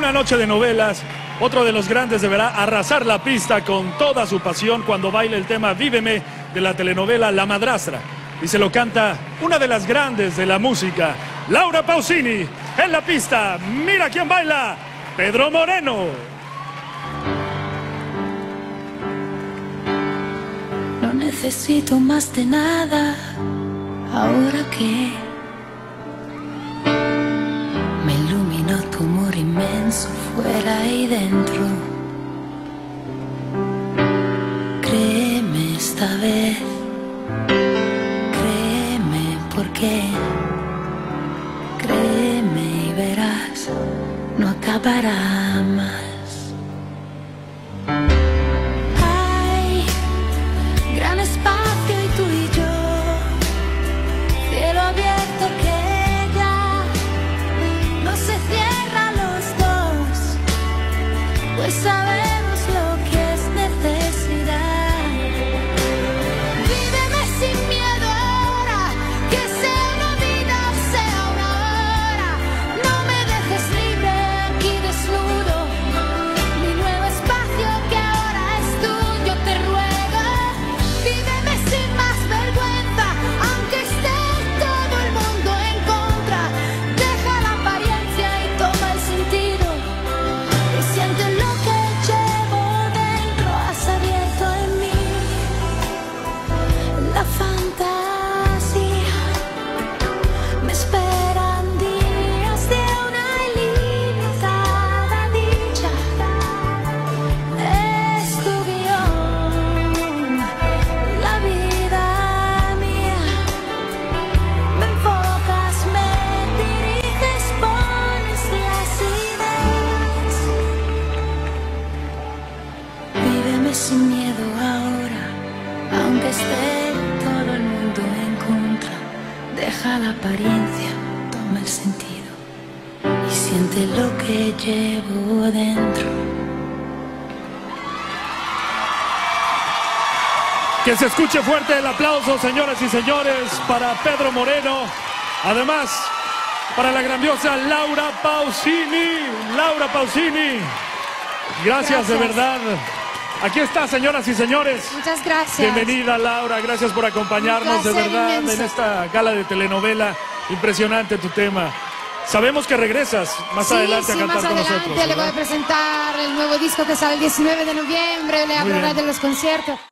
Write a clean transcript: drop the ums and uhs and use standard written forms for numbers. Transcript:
una noche de novelas, otro de los grandes deberá arrasar la pista con toda su pasión cuando baile el tema Víveme de la telenovela La Madrastra. Y se lo canta una de las grandes de la música, Laura Pausini. En la pista, mira quién baila, Pedro Moreno. No necesito más de nada, ahora que me iluminó tu amor inmenso fuera y dentro. Créeme esta vez, créeme porque créeme y verás, no acabará más. Hay gran espacio y tú y yo, cielo abierto que ya no se cierra a los dos, pues sabemos lo que es necesidad. Víveme sin miedo ahora, que sea una vida o sea una hora. No me dejes libre aquí desnudo, mi nuevo espacio que ahora es tuyo, te ruego. Víveme sin más vergüenza, aunque esté todo el mundo en contra. Deja la apariencia y toma el sentido, y siente lo que llevo dentro. Has abierto en mí la fantasía, me esperan días de una ilimitada dicha. Es tu guión, la vida mía. Me enfocas, me diriges, pones las ideas. Víveme sin miedo ahora, aunque esté todo el mundo en contra. Deja la apariencia, toma el sentido, y siente lo que llevo dentro. Que se escuche fuerte el aplauso, señoras y señores, para Pedro Moreno. Además, para la grandiosa Laura Pausini. Laura Pausini, gracias de verdad. Aquí está, señoras y señores. Muchas gracias. Bienvenida, Laura. Gracias por acompañarnos de verdad inmenso. en esta gala de telenovela. Impresionante tu tema. Sabemos que regresas más adelante a cantar más con adelante nosotros, le voy ¿verdad? a presentar el nuevo disco que sale el 19 de noviembre. Le hablaré de los conciertos.